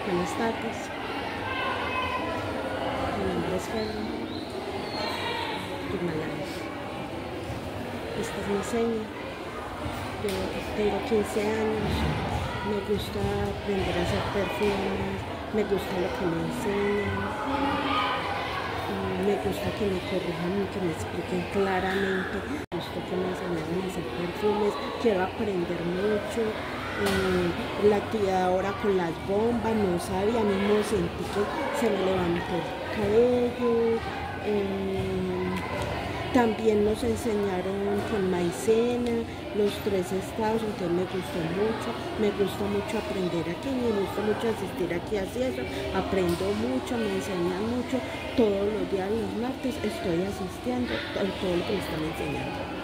Buenas tardes, mi nombre es Ferro Turmalán. Esta es mi seña. Yo tengo 15 años, me gusta aprender a hacer perfumes, me gusta lo que me enseñan, me gusta que me corrijan y que me expliquen claramente, me gusta que me enseñaran a hacer perfumes, quiero aprender mucho. La actividad ahora con las bombas, no sabía, mismo sentí que se me levantó el cabello. También nos enseñaron con maicena, los 3 estados, entonces me gusta mucho aprender aquí, me gusta mucho asistir aquí así eso, aprendo mucho, me enseñan mucho, todos los días, los martes estoy asistiendo a todo lo que me están enseñando.